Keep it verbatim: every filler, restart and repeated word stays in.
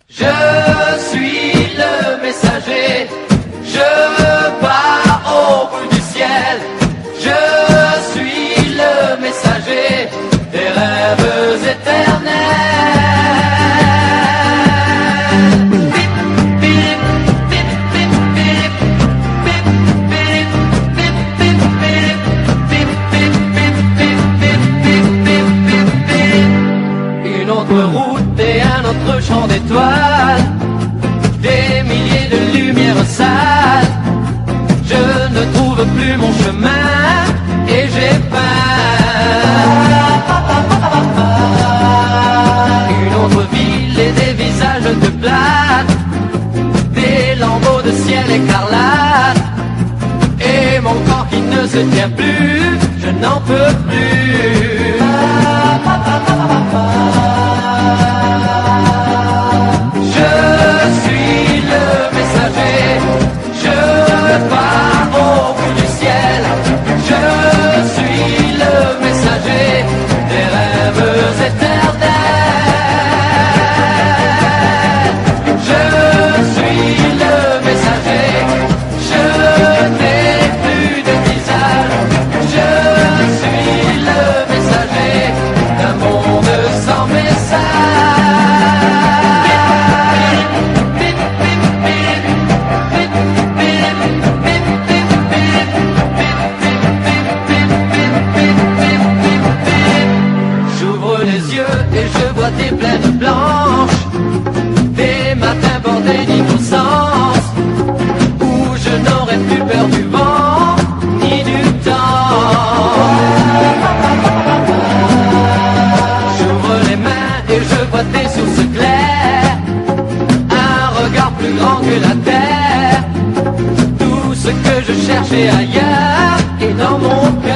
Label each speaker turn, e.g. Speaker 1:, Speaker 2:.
Speaker 1: Je suis le messager, je pars au bout du ciel. Je suis le messager des rêves éternels. Une autre route et un autre champ d'étoiles, des milliers de lumières sales. Je ne trouve plus mon chemin et j'ai peur. Une autre ville et des visages de plate, des lambeaux de ciel écarlate, et mon corps qui ne se tient plus, je n'en peux plus. Et je vois des plaines blanches, des matins bordés d'innocence, où je n'aurais plus peur du vent, ni du temps. J'ouvre les mains et je vois des sources claires, un regard plus grand que la terre. Tout ce que je cherchais ailleurs est dans mon cœur.